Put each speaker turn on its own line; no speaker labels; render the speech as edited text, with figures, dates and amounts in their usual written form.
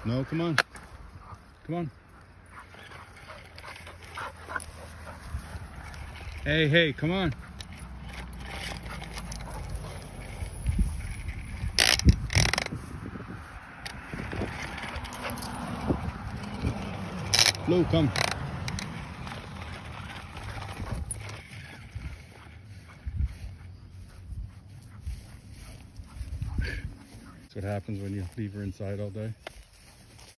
No, come on. Come on. Hey, hey, come on. Lou, come. That's what happens when you leave her inside all day.